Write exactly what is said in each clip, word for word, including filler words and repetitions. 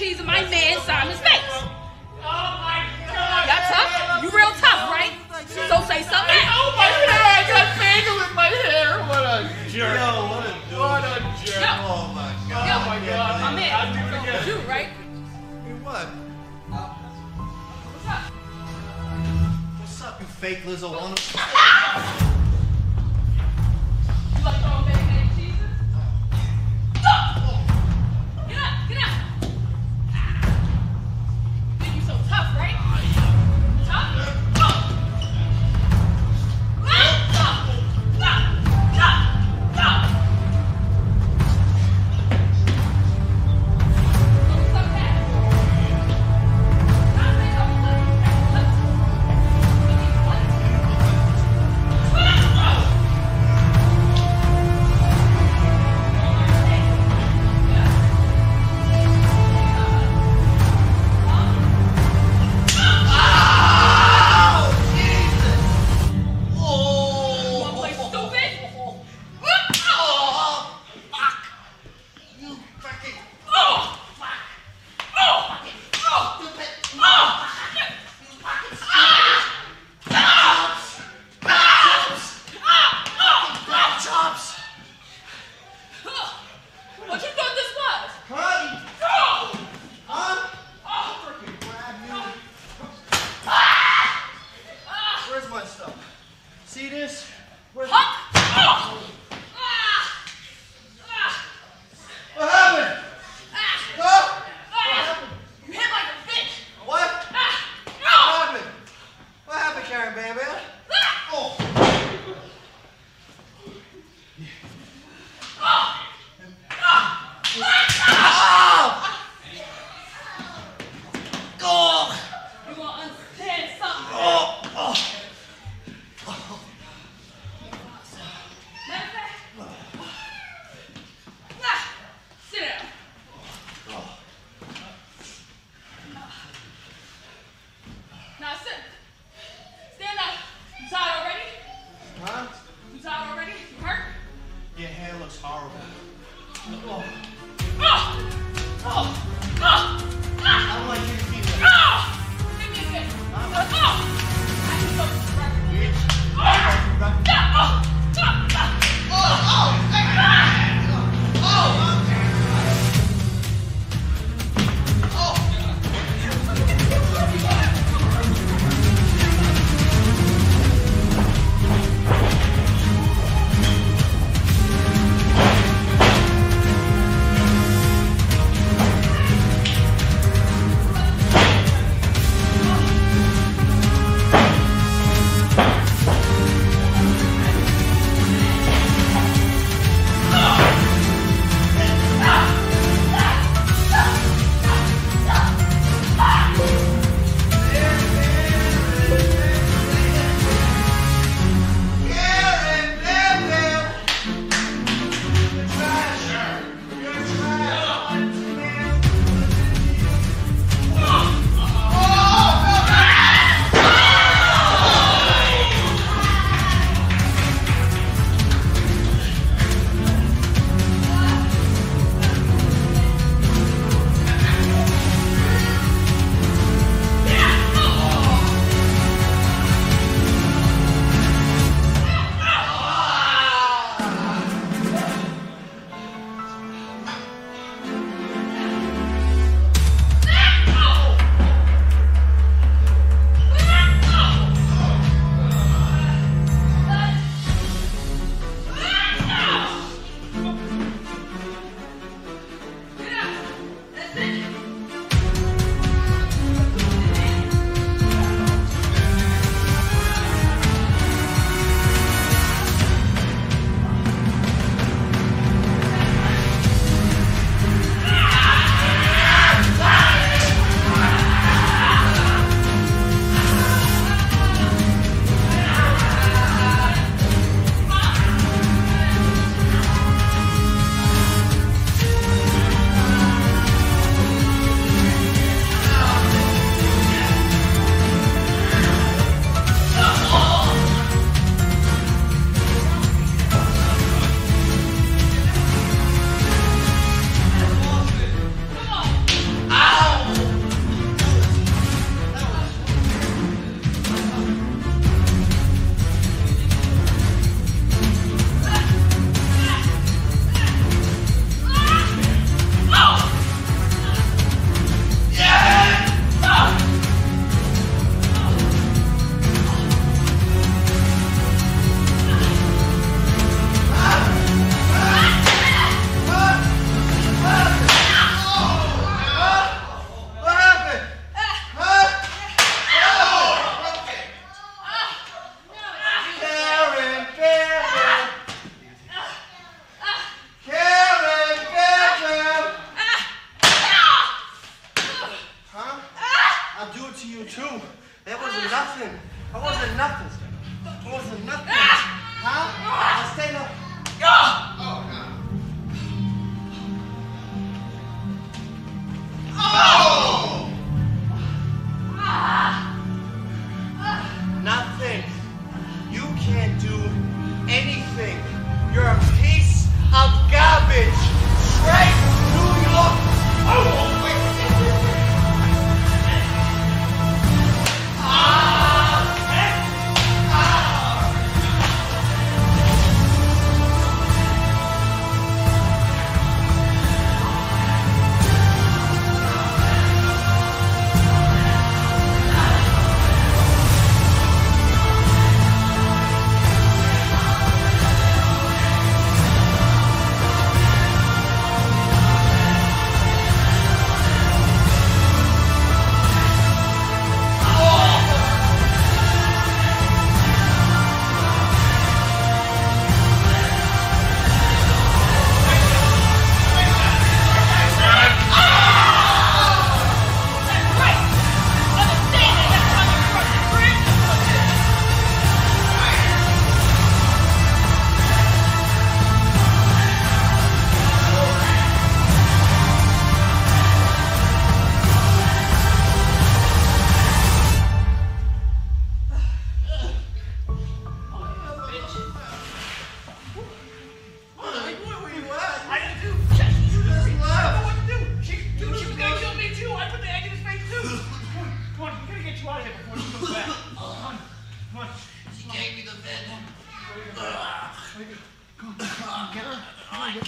cheese in my man Simon's face. Oh my God! Y'all tough? You real tough, right? So say something. Oh my hair! I got tangled with my hair. What a jerk! Yo, what a dude. What a jerk! Yo. Oh my God. Yo, Oh my God! my man. I'll do it again. You, right? Hey, what? What's up? What's up, you fake Lizzo? Wanna... You like throwing baby mac and cheeses? Go! Get up, get up. Think you so tough, right? Tough? Go! Go! Go! Go! Go! Go! Suck that. Not say something. Let's- let's- let's-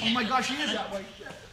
Oh my gosh, she is that way.